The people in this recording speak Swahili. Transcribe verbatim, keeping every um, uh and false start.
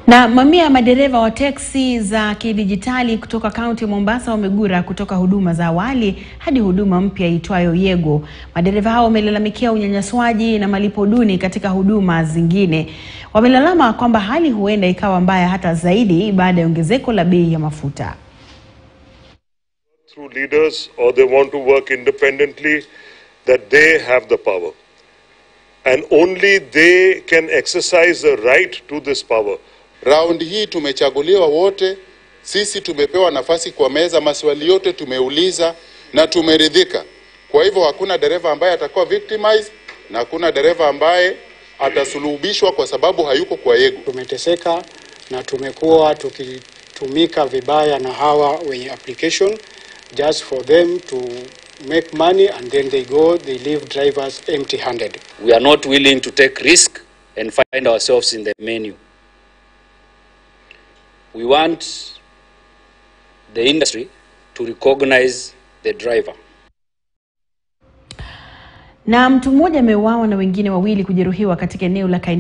Na mamia ya madereva wa teksi za kidijitali kutoka kaunti ya Mombasa wamegura kutoka huduma za awali hadi huduma mpya itwayo YEGO. Madereva hao wamelalamikia unyanyaswaji na malipo duni katika huduma zingine. Wamelalama kwamba hali huenda ikawa mbaya hata zaidi baada ya ongezeko la bei ya mafuta. Through leaders, or they want to work independently, that they have the power. And only they can exercise the right to this power. Round hii tumechaguliwa wote, sisi tumepewa nafasi kwa meza, maswali yote tumeuliza na tumeridhika. Kwa hivyo hakuna dereva ambaye atakuwa victimized na hakuna dereva ambaye atasuluhishwa kwa sababu hayuko kwa YEGO. Tumeteseka na tumekuwa tukitumika vibaya na hawa wenye application just for them to make money, and then they go, they leave drivers empty-handed. We are not willing to take risk and find ourselves in the menu. We want the industry to recognize the driver. Na mtu mmoja ameuawa na wengine wawili kujeruhiwa katika eneo la